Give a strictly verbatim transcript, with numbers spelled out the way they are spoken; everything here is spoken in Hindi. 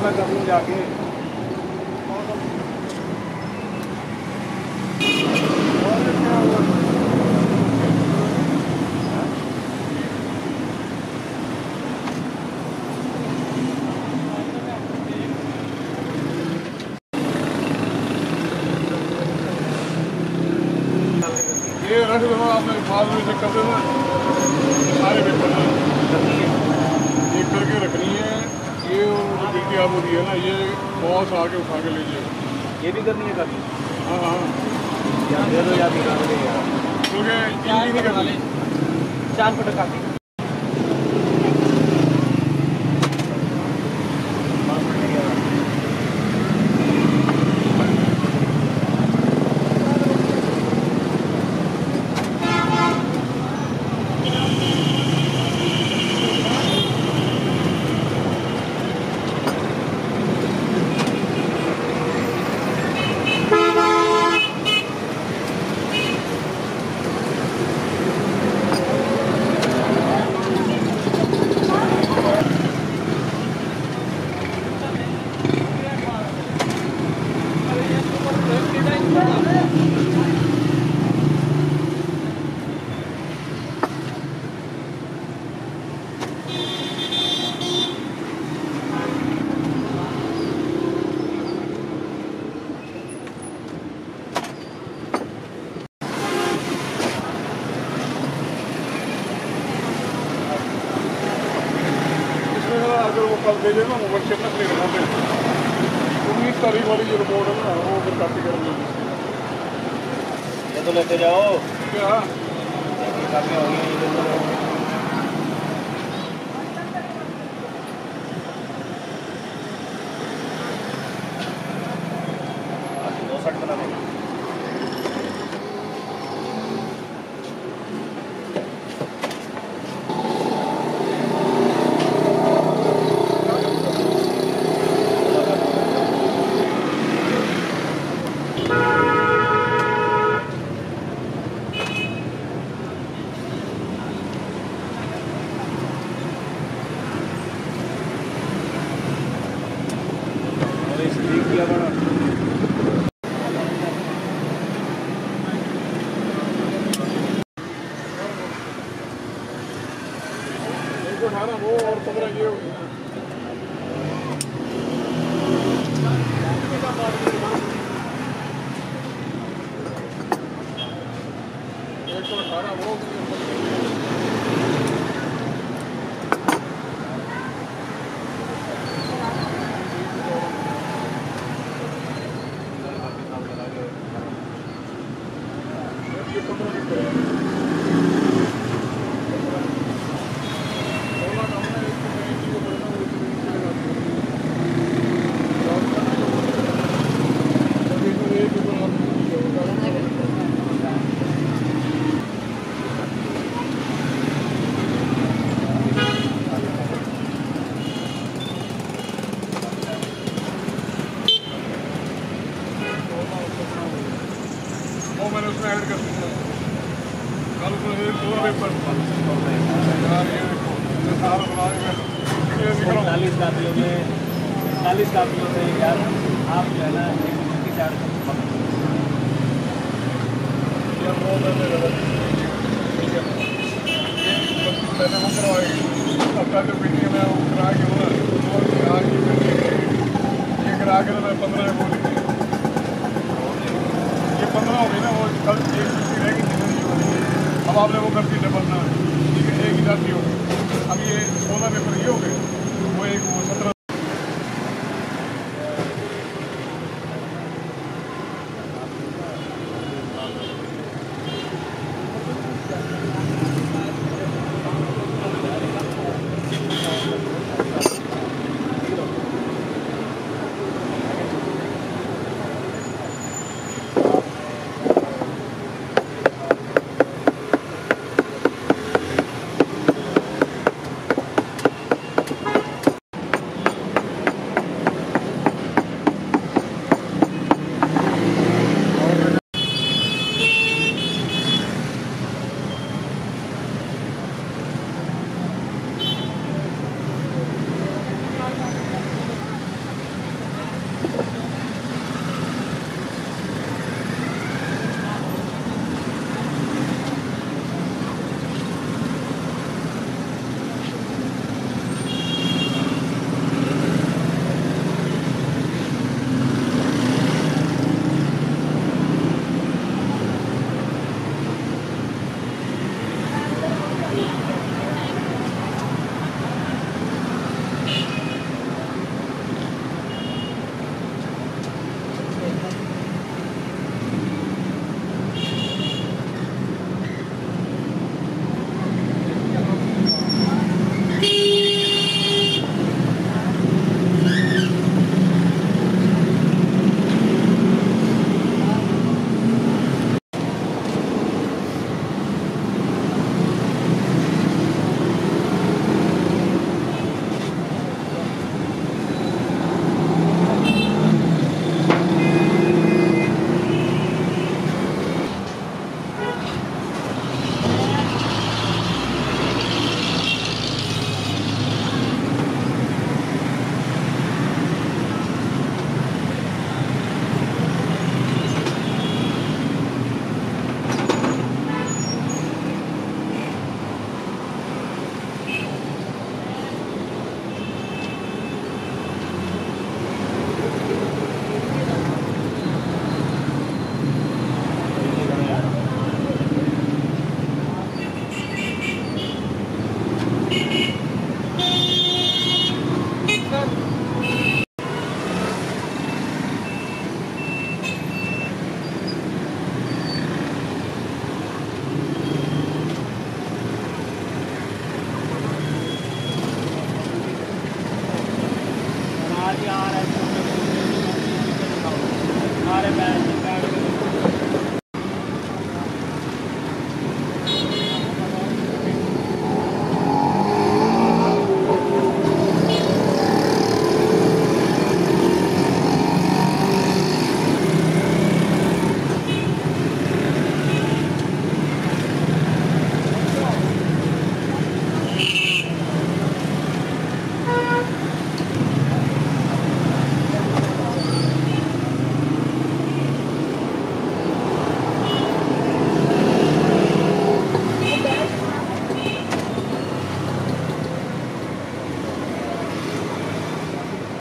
मैं कर लूँ जाके। ये रख दो आपने बाद में कर देना सारे पेपर ये करके रखनी है। ये और गिल्टी आप होती है ना, ये बॉस आके उठा के ले जाएगा। ये भी करनी है करनी। हाँ हाँ यार दे दो यार, निकाल दे यार, क्योंकि जल्दी नहीं करनी। चार फट काटी कल भेजे ना मोबाइल चेक ले लेना। उन्नीस तारीख वाली जो रिपोर्ट है ना वो फिर कापी करेंगे। ये तो लेते जाओ क्या काफी होगी। दो शर्ट बना देंगे। अठारह वो और पंद्रह ये होगी। एक सौ अठारह वो वो मैंने उसमें ऐड कर दिया। कल को ये दो पेपर यार ये देखो सारा बनाएगा। ये निकलो चालीस कापियों में चालीस कापियों में यार आप जो है ना एक चार यार बहुत है ठीक है। मैंने वो करवाएगी सबका जो वीडियो में वो करा के वो आज ये करा के मैं पंद्रह में बोली पंद्रह हो गई ना। वो कल एक छुट्टी रहेगी जितनी होगी। अब आपने वो करती डबल ना ठीक है, एक ही जाती होगी। अब ये सोलह पेपर ये हो गए, वो एक वो सत्रह हमारे बैंक